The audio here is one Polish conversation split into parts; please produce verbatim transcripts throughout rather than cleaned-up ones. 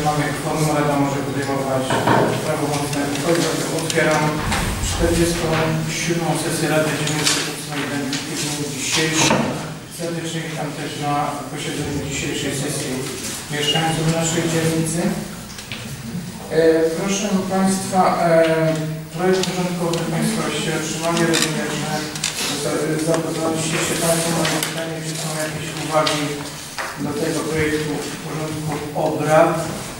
mamy kworum, Rada może podejmować prawomocne uchwały. Otwieram czterdziestą siódmą sesję Rady Dziennicy ósmej w dniu dzisiejszym. Serdecznie witam też na posiedzeniu dzisiejszej sesji mieszkańców naszej dzielnicy. E, proszę Państwa, e, projekt porządkowy Państwości otrzymali, rozumiem, że zapoznaliście się Państwo na pytanie, czy są jakieś uwagi do tego projektu porządku obrad.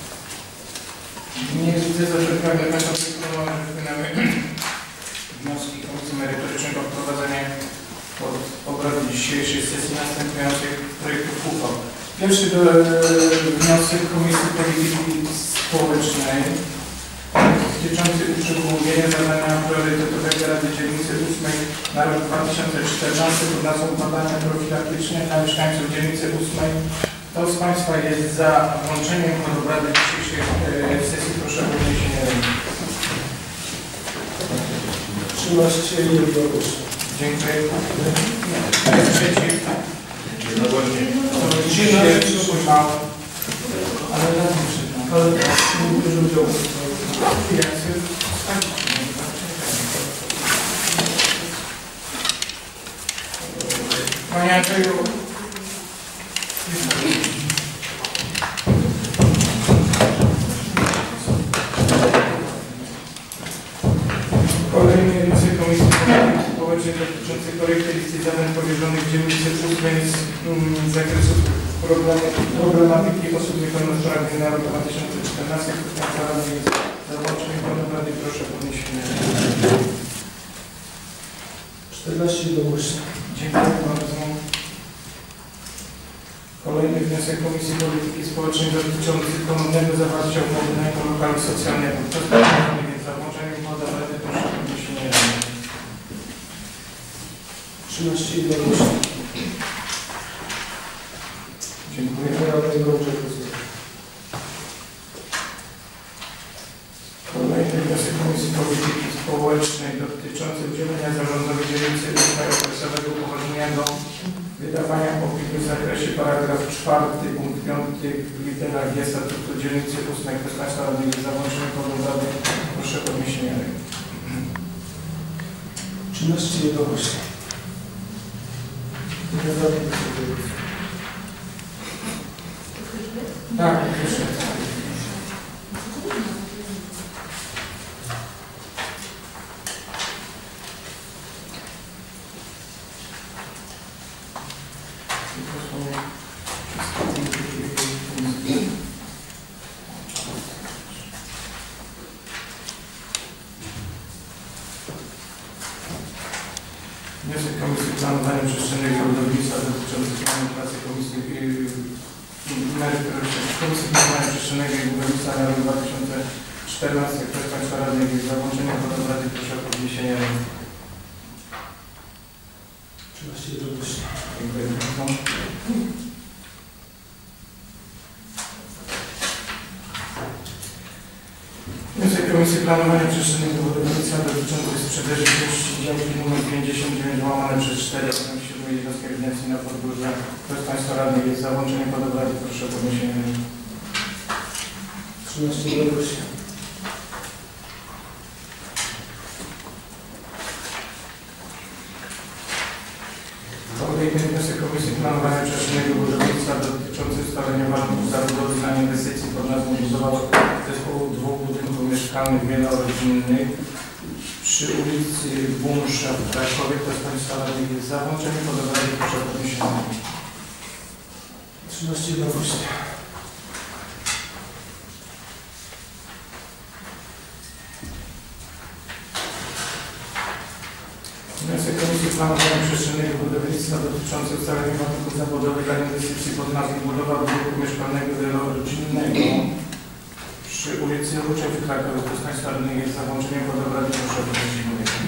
Nie widzę, że pragnę Państwa proponować, że wpłynęły wnioski Komisji Merytorycznej o wprowadzenie pod obrad dzisiejszej sesji następujących projektów uchwał. Pierwszy do, wniosek Komisji Polityki Społecznej dotyczący uszczegółowienia zadania priorytetowego Rady Dzielnicy ósmej na rok dwa tysiące czternasty pod nazwą badania profilaktyczne dla mieszkańców dzielnicy ósmej. Kto z Państwa jest za włączeniem pod obrady dzisiejszej e, sesji? Proszę o podniesienie ręki. trzynaście i jednogłośnie. Dziękuję. Jest przeciw? Jednogłośnie. Dzisiaj mało. Ale na tym przyznam. Ale nie dużo udziału. Panie Andrzeju, kolejny wniosek Komisji Polityki Społecznej dotyczący korekty listy zadań powierzonych dzielnicy ósmej z, z zakresu problematyki osób niepełnosprawnych na rok dwa tysiące czternasty. Zobaczmy Pan obrady, proszę o podniesienie. czternaście jednogłośnie. Dziękuję bardzo. Kolejny wniosek Komisji Polityki Społecznej dotyczący ponownego zawarcia umowy na lokalu socjalnego. Kto z Państwa jest za włączeniem pod obrady, proszę o podniesienie ręki. trzynaście jednogłośnie. Dziękuję. Kolejny wniosek Komisji Polityki Społecznej dotyczący udzielenia zarządowi dzielnicy ósmej okresowego upoważnienia do wydawania opinii w zakresie paragraf czwarty punkt piąty w literach G statutu dzielnicy ósmej. Kto z Państwa radnych jest za włączeniem pod obrady, proszę o podniesienie ręki. trzynaście jednogłośnie. Tak, proszę. Wniosek Komisji Planowania Przestrzennego i Budownictwa dotyczący planu pracy Komisji Komisji Planowania Przestrzennego i Budownictwa na rok dwa tysiące czternasty. Kto z Państwa radnych jest za włączeniem pod obrady, proszę o podniesienie ręki. trzynaście jednogłośnie. Dziękuję bardzo. Wniosek Komisji Planowania Przestrzennego i Budownictwa dotyczący sprzedaży części działki nr pięćdziesiąt dziewięć łamane przez cztery siódmej jednostki ewidencji na Podgórze. Kto z Państwa radnych jest za włączeniem pod obrady, proszę o podniesienie ręki. trzynaście jednogłośnie. Kolejny wniosek Komisji Planowania Przestrzennego i Budownictwa dotyczący ustalenia warunków zabudowy na inwestycji pod nazwą budowa zespołu dwóch budynków mieszkalnych wielorodzinnych przy ulicy Bunsza w Krakowie. Kto z Państwa radnych jest za włączeniem pod obrady, proszę o podniesienie ręki. trzynaście jednogłośnie. Wniosek Komisji Planowania Przestrzennego i Budownictwa dotyczący ustalenia warunków zabudowy dla inwestycji pod nazwą budowa budynku mieszkalnego wielorodzinnego przy ulicy Ruczej w Krakowie. Kto z Państwa radnych jest za włączeniem pod obrady, proszę o podniesienie ręki.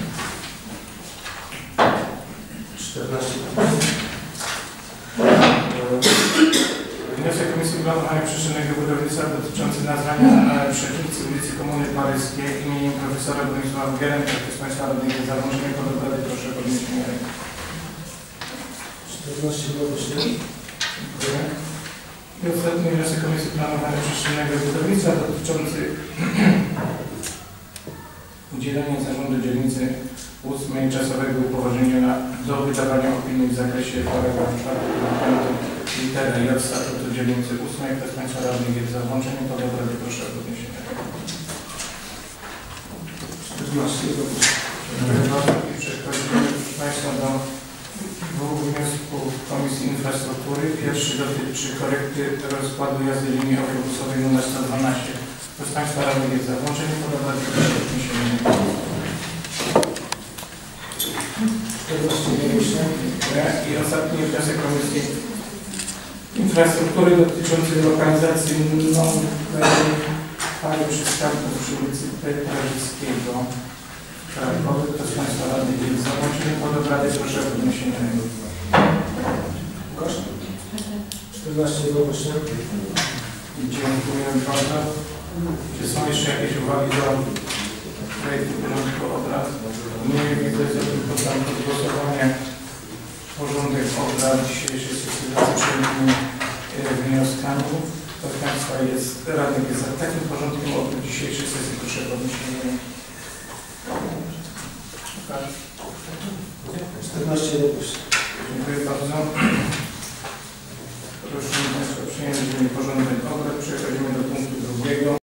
czternaście. Wniosek Komisji Planowania Przestrzennego i Budownictwa dotyczący nazwania przechodnicy ulicy Komuny Paryskiej imieniem profesora Bronisława Geremka. Kto z Państwa radnych jest za włączeniem pod obrady, proszę o podniesienie ręki. czternaście. Dziękuję. I ostatni wniosek Komisji Planowania Przestrzennego i Budownictwa dotyczący udzielenia zarządu dzielnicy ósmej czasowego upoważnienia do wydawania opinii w zakresie paragraf czwarty litera J statutu dzielnicy ósmej. Kto z Państwa radnych jest za włączeniem pod obrady, proszę o podniesienie ręki. czternaście I przechodzimy, proszę Państwa, do dwóch wniosków Komisji Infrastruktury. Pierwszy dotyczy korekty rozkładu jazdy linii autobusowej nr sto dwanaście. Kto z Państwa radnych jest za włączeniem pod obrady, proszę o podniesienie ręki. I ostatni wniosek Komisji Infrastruktury dotyczący lokalizacji nowej pary przystanków przy ulicy Petra Życkiego w Krakowie. Kto z Państwa radnych jest za włączeniem pod obrady, proszę o podniesienie ręki. czternaście do ogłoszenia. Dziękuję bardzo. Czy są jeszcze jakieś uwagi do projektu porządku obrad? Nie widzę, co tylko tam pod głosowanie. Porządek obrad dzisiejszej sesji zaczęliśmy wnioskami. Kto z Państwa jest radnych jest za takim porządkiem obrad dzisiejszej sesji, proszę o podniesienie ręki. czternaście do ogłoszenia. Dziękuję bardzo. Proszę Państwa przyjąć porządek obrad. Przechodzimy do punktu drugiego.